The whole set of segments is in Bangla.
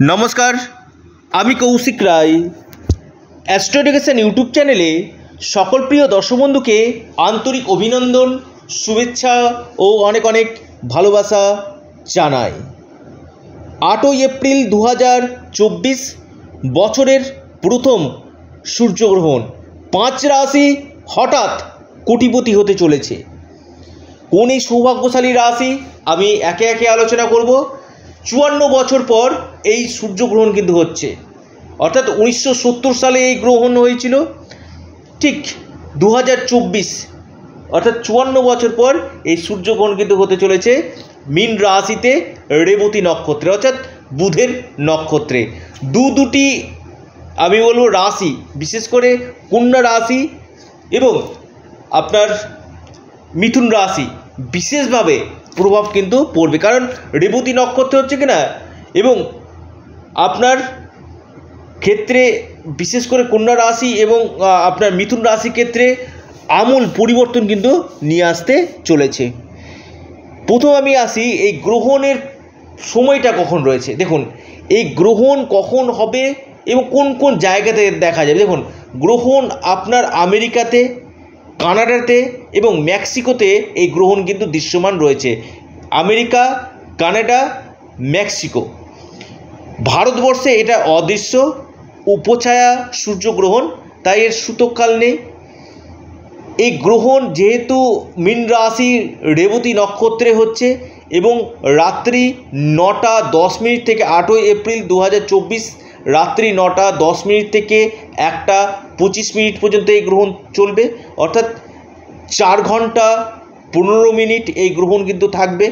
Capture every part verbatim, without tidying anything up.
নমস্কার, আমি Koushik Roy. Astro education YouTube চ্যানেলে সকল প্রিয় দর্শক বন্ধুকে আন্তরিক অভিনন্দন, শুভেচ্ছা ও অনেক অনেক ভালোবাসা জানাই। আটই এপ্রিল দু হাজার চব্বিশ বছরের প্রথম সূর্যগ্রহণ, পাঁচ রাশি হঠাৎ কোটিপতি হতে চলেছে। কোন এই সৌভাগ্যশালী রাশি আমি একে একে আলোচনা করব। চুয়ান্ন বছর পর এই সূর্যগ্রহণ কিন্তু হচ্ছে, অর্থাৎ উনিশশো সত্তর সালে এই গ্রহণ হয়েছিল, ঠিক দু হাজার চব্বিশ অর্থাৎ চুয়ান্ন বছর পর এই সূর্যগ্রহণ কিন্তু হতে চলেছে মীন রাশিতে, রেবতী নক্ষত্রে অর্থাৎ বুধের নক্ষত্রে। দু দুটি আমি বলবো রাশি, বিশেষ করে কন্যা রাশি এবং আপনার মিথুন রাশি বিশেষভাবে প্রভাব কিন্তু পড়বে, কারণ রেবতী নক্ষত্র হচ্ছে কিনা, এবং আপনার ক্ষেত্রে বিশেষ করে কন্যা রাশি এবং আপনার মিথুন রাশির ক্ষেত্রে আমূল পরিবর্তন কিন্তু নিয়ে আসতে চলেছে। প্রথম আমি আসি এই গ্রহণের সময়টা কখন রয়েছে। দেখুন, এই গ্রহণ কখন হবে এবং কোন কোন জায়গাতে দেখা যাবে। দেখুন, গ্রহণ আপনার আমেরিকাতে, কানাডাতে এবং মেক্সিকোতে এই গ্রহণ কিন্তু দৃশ্যমান রয়েছে। America, Canada, Mexico. ভারতবর্ষে এটা অদৃশ্য উপছায়া সূর্যগ্রহণ, তাই এর সূতককাল নেই। এই গ্রহণ যেহেতু মীন রাশি রেবতী নক্ষত্রে হচ্ছে এবং রাত্রি নটা দশ মিনিট থেকে আটই এপ্রিল দু হাজার চব্বিশ রাত্রি নটা দশ মিনিট থেকে একটা পঁচিশ মিনিট পর্যন্ত এই গ্রহণ চলবে, অর্থাৎ চার ঘন্টা পনেরো মিনিট এই গ্রহণ কিন্তু থাকবে।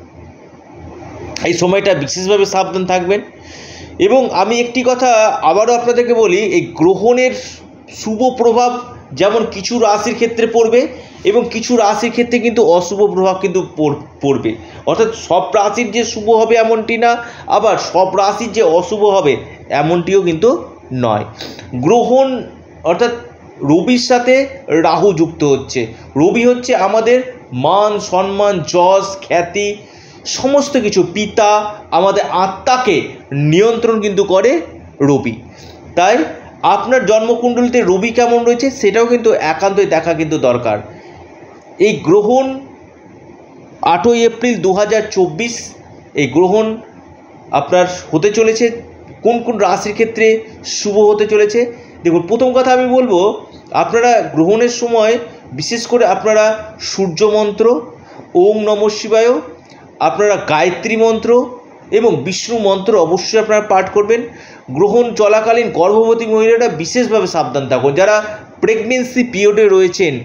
এই সময়টা বিশেষভাবে সাবধান থাকবেন। এবং আমি একটি কথা আবারও আপনাদেরকে বলি, এই গ্রহণের শুভ প্রভাব যেমন কিছু রাশির ক্ষেত্রে পড়বে এবং কিছু রাশির ক্ষেত্রে কিন্তু অশুভ প্রভাব কিন্তু পড়বে, অর্থাৎ সব রাশির যে শুভ হবে এমনটি না, আবার সব রাশির যে অশুভ হবে এমনটিও কিন্তু নয়। গ্রহণ অর্থাৎ রবির সাথে রাহু যুক্ত হচ্ছে। রবি হচ্ছে আমাদের মান সম্মান, যশ, খ্যাতি, সমস্ত কিছু, পিতা, আমাদের আত্মাকে নিয়ন্ত্রণ কিন্তু করে রবি। তাই আপনার জন্মকুণ্ডলিতে রবি কেমন রয়েছে সেটাও কিন্তু একান্তই দেখা কিন্তু দরকার। এই গ্রহণ আটই এপ্রিল দু হাজার চব্বিশ এই গ্রহণ আপনার হতে চলেছে কোন কোন রাশির ক্ষেত্রে শুভ হতে চলেছে। দেখুন, প্রথম কথা আমি বলবো, আপনারা গ্রহণের সময় বিশেষ করে আপনারা সূর্য মন্ত্র, ওম নমঃ শিবায়, আপনারা গায়ত্রী মন্ত্র এবং বিষ্ণু মন্ত্র অবশ্যই আপনারা পাঠ করবেন। গ্রহণ চলাকালীন গর্ভবতী মহিলারা বিশেষভাবে সাবধান থাকুন। যারা প্রেগনেন্সি পিরিয়ডে রয়েছেন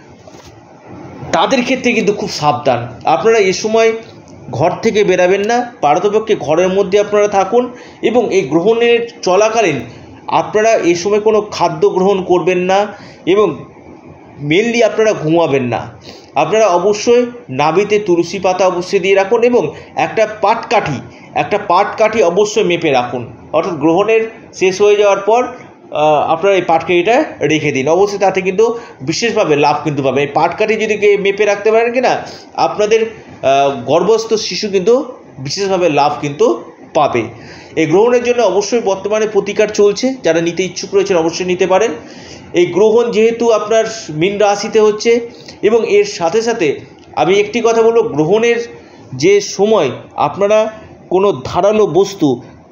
তাদের ক্ষেত্রে কিন্তু খুব সাবধান। আপনারা এ সময় ঘর থেকে বেরাবেন না, পারতপক্ষে ঘরের মধ্যে আপনারা থাকুন এবং এই গ্রহণের চলাকালীন আপনারা এ সময় কোনো খাদ্য গ্রহণ করবেন না এবং মেনলি আপনারা ঘুমাবেন না। আপনারা অবশ্যই নাভিতে তুলসী পাতা অবশ্যই দিয়ে রাখুন এবং একটা পাটকাঠি একটা পাটকাঠি অবশ্যই মেপে রাখুন, অর্থাৎ গ্রহণের শেষ হয়ে যাওয়ার পর আপনারা এই পাটকাঠিটা রেখে দিন। অবশ্যই তাতে কিন্তু বিশেষভাবে লাভ কিন্তু পাবে। এই পাটকাঠি যদি মেপে রাখতে পারেন কিনা, আপনাদের গর্ভস্থ শিশু কিন্তু বিশেষভাবে লাভ কিন্তু পাবে। এই গ্রহণের জন্য অবশ্যই বর্তমানে প্রতিকার চলছে, যারা নিতে ইচ্ছুক রয়েছেন অবশ্যই নিতে পারেন। এই গ্রহণ যেহেতু আপনার মীন রাশিতে হচ্ছে এবং এর সাথে সাথে আমি একটি কথা বলবো, গ্রহণের যে সময় আপনারা কোনো ধারালো বস্তু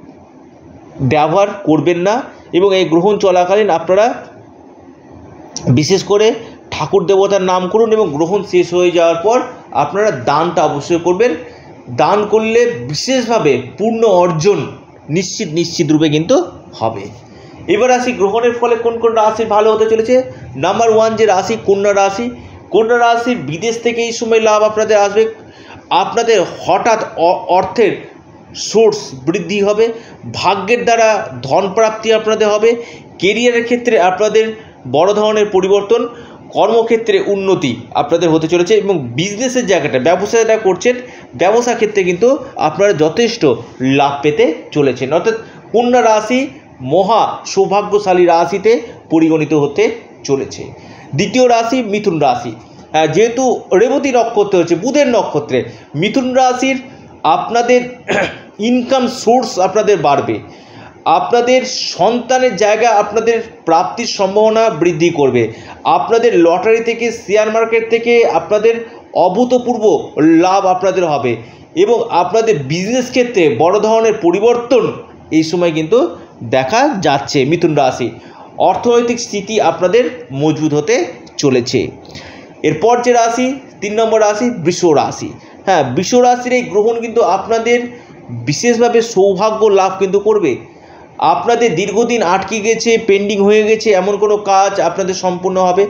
ব্যবহার করবেন না এবং এই গ্রহণ চলাকালীন আপনারা বিশেষ করে ঠাকুর দেবতার নাম করুন এবং গ্রহণ শেষ হয়ে যাওয়ার পর আপনারা দানটা অবশ্যই করবেন। দান করলে বিশেষভাবে পূর্ণ অর্জন নিশ্চিত নিশ্চিত রূপে কিন্তু হবে। এবার আসি গ্রহণের ফলে কোন কোন রাশি ভালো হতে চলেছে। নাম্বার ওয়ান যে রাশি, কন্যা রাশি। কন্যা রাশির বিদেশ থেকে এই সময় লাভ আপনাদের আসবে। আপনাদের হঠাৎ অর্থের সোর্স বৃদ্ধি হবে, ভাগ্যের দ্বারা ধন প্রাপ্তি আপনাদের হবে। কেরিয়ারের ক্ষেত্রে আপনাদের বড় ধরনের পরিবর্তন, কর্মক্ষেত্রে উন্নতি আপনাদের হতে চলেছে এবং বিজনেসের জায়গাটা, ব্যবসা যেটা করছেন ব্যবসা ক্ষেত্রে কিন্তু আপনারা যথেষ্ট লাভ পেতে চলেছেন, অর্থাৎ কন্যা রাশি মহা সৌভাগ্যশালী রাশিতে পরিগণিত হতে চলেছে। দ্বিতীয় রাশি মিথুন রাশি। যেহেতু রেবতী নক্ষত্র হচ্ছে বুধের নক্ষত্রে, মিথুন রাশির আপনাদের ইনকাম সোর্স আপনাদের বাড়বে, আপনাদের সন্তানের জায়গা আপনাদের প্রাপ্তির সম্ভাবনা বৃদ্ধি করবে, আপনাদের লটারি থেকে শেয়ার মার্কেট থেকে আপনাদের অভূতপূর্ব লাভ আপনাদের হবে এবং আপনাদের বিজনেস ক্ষেত্রে বড় ধরনের পরিবর্তন এই সময় কিন্তু দেখা যাচ্ছে। মিথুন রাশি, অর্থনৈতিক স্থিতি আপনাদের মজবুত হতে চলেছে। এরপর যে রাশি, তিন নম্বর রাশি বৃষ রাশি। হ্যাঁ, বৃষ রাশির এই গ্রহণ কিন্তু আপনাদের বিশেষভাবে সৌভাগ্য লাভ কিন্তু করবে। আপনাদের দীর্ঘদিন আটকে গেছে, পেন্ডিং হয়ে গেছে এমন কোনো কাজ আপনাদের সম্পূর্ণ হবে।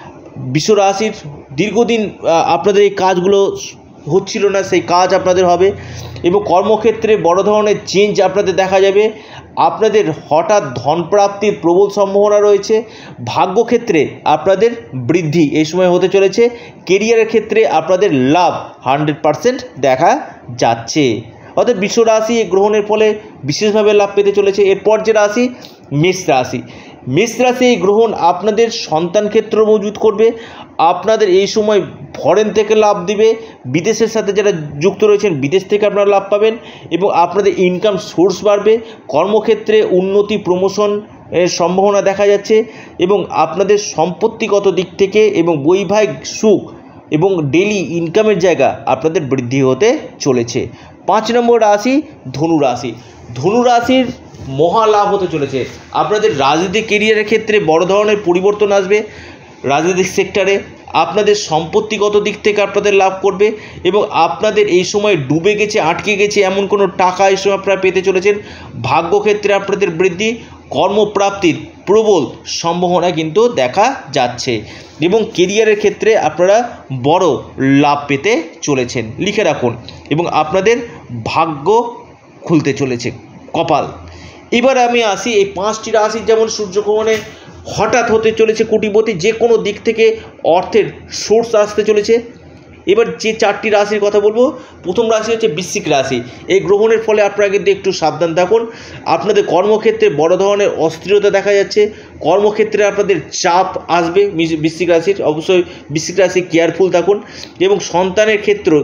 বৃষ রাশির দীর্ঘদিন আপনাদের এই কাজগুলো হচ্ছিল না, সেই কাজ আপনাদের হবে এবং কর্মক্ষেত্রে বড় ধরনের চেঞ্জ আপনাদের দেখা যাবে। আপনাদের হঠাৎ ধনপ্রাপ্তির প্রবল সম্ভাবনা রয়েছে। ভাগ্যক্ষেত্রে আপনাদের বৃদ্ধি এই সময় হতে চলেছে। কেরিয়ারের ক্ষেত্রে আপনাদের লাভ হান্ড্রেড পারসেন্ট দেখা যাচ্ছে। অর্থাৎ বৃষ রাশি এই গ্রহণের ফলে বিশেষভাবে লাভ পেতে চলেছে। এরপর যে রাশি মেষ রাশি। মেষ রাশি এই গ্রহণ আপনাদের সন্তান ক্ষেত্র মজবুত করবে। আপনাদের এই সময় ফরেন থেকে লাভ দিবে, বিদেশের সাথে যারা যুক্ত রয়েছেন বিদেশ থেকে আপনারা লাভ পাবেন এবং আপনাদের ইনকাম সোর্স বাড়বে। কর্মক্ষেত্রে উন্নতি, প্রমোশন এর সম্ভাবনা দেখা যাচ্ছে এবং আপনাদের সম্পত্তিগত দিক থেকে এবং বৈবাহিক সুখ এবং ডেলি ইনকামের জায়গা আপনাদের বৃদ্ধি হতে চলেছে। পাঁচ নম্বর রাশি ধনু রাশি। ধনু রাশির মহা লাভ হতে চলেছে। আপনাদের রাজনৈতিক কেরিয়ারের ক্ষেত্রে বড় ধরনের পরিবর্তন আসবে। রাজনৈতিক সেক্টরে আপনাদের সম্পত্তিগত দিক থেকে আপনাদের লাভ করবে এবং আপনাদের এই সময় ডুবে গেছে, আটকে গেছে এমন কোনো টাকা এই সময় আপনারা পেতে চলেছেন। ভাগ্যক্ষেত্রে আপনাদের বৃদ্ধি, কর্মপ্রাপ্তির প্রবল সম্ভাবনা কিন্তু দেখা যাচ্ছে এবং কেরিয়ারের ক্ষেত্রে আপনারা বড় লাভ পেতে চলেছেন, লিখে রাখুন। এবং আপনাদের ভাগ্য খুলতে চলেছে, কপাল। এবার আমি আসি এই পাঁচটি রাশি, যেমন সূর্যগ্রহণে হঠাৎ হতে চলেছে কোটিপতি, যে কোনো দিক থেকে অর্থের সোর্স আসতে চলেছে। এবার যে চারটি রাশির কথা বলবো, প্রথম রাশি হচ্ছে বৃশ্চিক রাশি। এই গ্রহণের ফলে আপনারা কিন্তু একটু সাবধান থাকুন। আপনাদের কর্মক্ষেত্রে বড় ধরনের অস্থিরতা দেখা যাচ্ছে। কর্মক্ষেত্রে আপনাদের চাপ আসবে বৃশ্চিক রাশির, অবশ্যই বৃশ্চিক রাশি কেয়ারফুল থাকুন এবং সন্তানের ক্ষেত্রে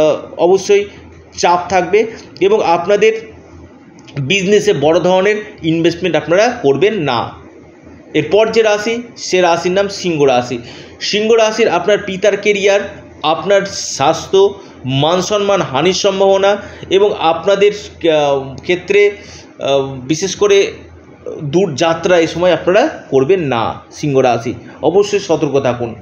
অবশ্যই চাপ থাকবে এবং আপনাদের বিজনেসে বড় ধরনের ইনভেস্টমেন্ট আপনারা করবেন না। এরপর যে রাশি, সে রাশির নাম সিংহ রাশি। সিংহ রাশির আপনার পিতার কেরিয়ার, আপনার স্বাস্থ্য, মান সম্মান হানির সম্ভাবনা এবং আপনাদের ক্ষেত্রে বিশেষ করে দূর যাত্রা এই সময় আপনারা করবেন না। সিংহ রাশি অবশ্যই সতর্ক থাকুন।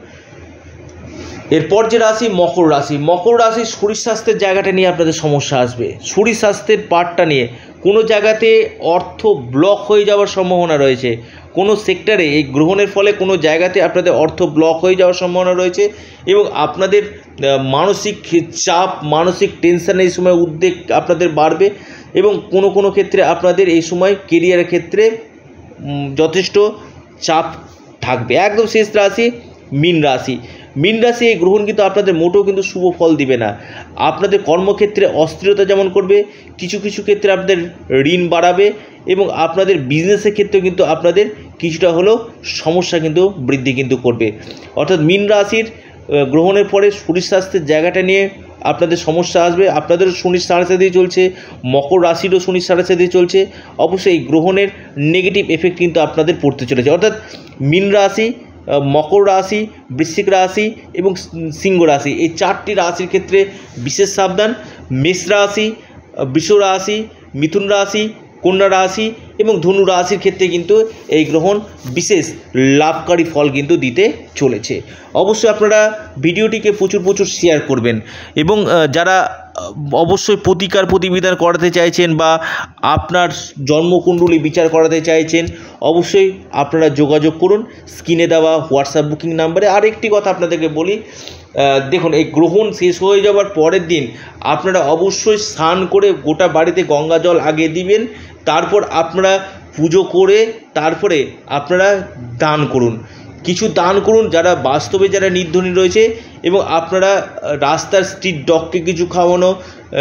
এরপর যে রাশি মকর রাশি। মকর রাশি শরীর স্বাস্থ্যের জায়গাটা নিয়ে আপনাদের সমস্যা আসবে। শরীর স্বাস্থ্যের পার্টটা নিয়ে কোনো জায়গাতে অর্থ ব্লক হয়ে যাওয়ার সম্ভাবনা রয়েছে। কোনো সেক্টরে এই গ্রহণের ফলে কোনো জায়গাতে আপনাদের অর্থ ব্লক হয়ে যাওয়ার সম্ভাবনা রয়েছে এবং আপনাদের মানসিক চাপ, মানসিক টেনশন এই সময় উদ্বেগ আপনাদের বাড়বে এবং কোনো কোনো ক্ষেত্রে আপনাদের এই সময় কেরিয়ারের ক্ষেত্রে যথেষ্ট চাপ থাকবে। একদম শেষ রাশি মীন রাশি। মীন রাশি এই গ্রহণ কিন্তু আপনাদের মোটেও কিন্তু শুভ ফল দিবে না। আপনাদের কর্মক্ষেত্রে অস্থিরতা যেমন করবে, কিছু কিছু ক্ষেত্রে আপনাদের ঋণ বাড়াবে এবং আপনাদের বিজনেসের ক্ষেত্রেও কিন্তু আপনাদের কিছুটা হলেও সমস্যা কিন্তু বৃদ্ধি কিন্তু করবে। অর্থাৎ মীন রাশির গ্রহণের পরে শরীর স্বাস্থ্যের জায়গাটা নিয়ে আপনাদের সমস্যা আসবে। আপনাদেরও শনির সাড়ে সাথেই চলছে, মকর রাশিরও শনির সাড়ে সাথেই চলছে। অবশ্যই এই গ্রহণের নেগেটিভ এফেক্ট কিন্তু আপনাদের পড়তে চলেছে। অর্থাৎ মীন রাশি, মকর রাশি, বৃশ্চিক রাশি এবং সিংহ রাশি, এই চারটি রাশির ক্ষেত্রে বিশেষ সাবধান। মেষ রাশি, বৃষ রাশি, মিথুন রাশি, কন্যা রাশি এবং ধনু রাশির ক্ষেত্রে কিন্তু এই গ্রহণ বিশেষ লাভকারী ফল কিন্তু দিতে চলেছে। অবশ্যই আপনারা ভিডিওটিকে প্রচুর প্রচুর শেয়ার করবেন এবং যারা অবশ্যই প্রতিকার প্রতিবিধান করাতে চাইছেন বা আপনার জন্মকুণ্ডলী বিচার করাতে চাইছেন, অবশ্যই আপনারা যোগাযোগ করুন স্ক্রিনে দেওয়া হোয়াটসঅ্যাপ বুকিং নাম্বারে। আর একটি কথা আপনাদেরকে বলি, দেখুন এই গ্রহণ শেষ হয়ে যাওয়ার পরের দিন আপনারা অবশ্যই স্নান করে গোটা বাড়িতে গঙ্গা জল আগে দিবেন, তারপর আপনারা পুজো করে তারপরে আপনারা দান করুন, কিছু দান করুন যারা বাস্তবে যারা নির্ধনী রয়েছে এবং আপনারা রাস্তার স্ট্রিট ডগকে কিছু খাওয়ানো,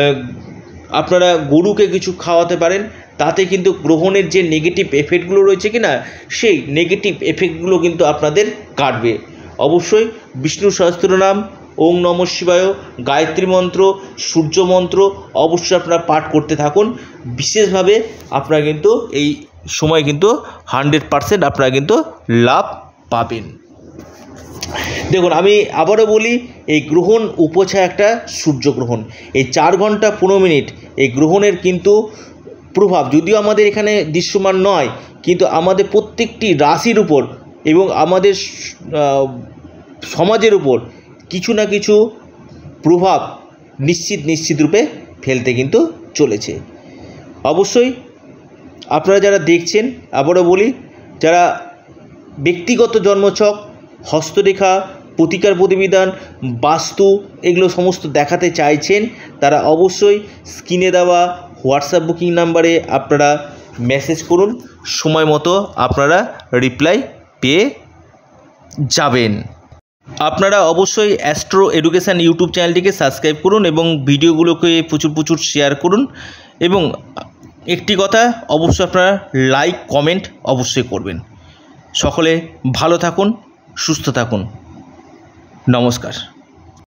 আপনারা গরুকে কিছু খাওয়াতে পারেন। তাতে কিন্তু গ্রহণের যে নেগেটিভ এফেক্টগুলো রয়েছে কি না, সেই নেগেটিভ এফেক্টগুলো কিন্তু আপনাদের কাটবে। অবশ্যই বিষ্ণু সহস্রনাম ওং নমঃ শিবায়, গায়ত্রী মন্ত্র, সূর্য মন্ত্র অবশ্যই আপনারা পাঠ করতে থাকুন। বিশেষভাবে আপনারা কিন্তু এই সময় কিন্তু হান্ড্রেড পারসেন্ট আপনারা কিন্তু লাভ পাবেন। দেখুন, আমি আবারও বলি, এই গ্রহণ উপছায়া একটা সূর্যগ্রহণ, এই চার ঘন্টা পনেরো মিনিট এই গ্রহণের কিন্তু প্রভাব যদিও আমাদের এখানে দৃশ্যমান নয়, কিন্তু আমাদের প্রত্যেকটি রাশির উপর এবং আমাদের সমাজের উপর কিছু না কিছু প্রভাব নিশ্চিত নিশ্চিত রূপে ফেলতে কিন্তু চলেছে। অবশ্যই আপনারা যারা দেখছেন, আবারও বলি, যারা ব্যক্তিগত জন্মছক, হস্তরেখা, প্রতিকার প্রতিবিধান, বাস্তু এগুলো সমস্ত দেখাতে চাইছেন, তারা অবশ্যই স্ক্রিনে দেওয়া হোয়াটসঅ্যাপ বুকিং নাম্বারে আপনারা মেসেজ করুন, সময় মতো আপনারা রিপ্লাই পেয়ে যাবেন। আপনারা অবশ্যই অ্যাস্ট্রো এডুকেশান ইউটিউব চ্যানেলটিকে সাবস্ক্রাইব করুন এবং ভিডিওগুলোকে প্রচুর প্রচুর শেয়ার করুন। এবং একটি কথা, অবশ্যই আপনারা লাইক কমেন্ট অবশ্যই করবেন। সকলে ভালো থাকুন, সুস্থ থাকুন। নমস্কার।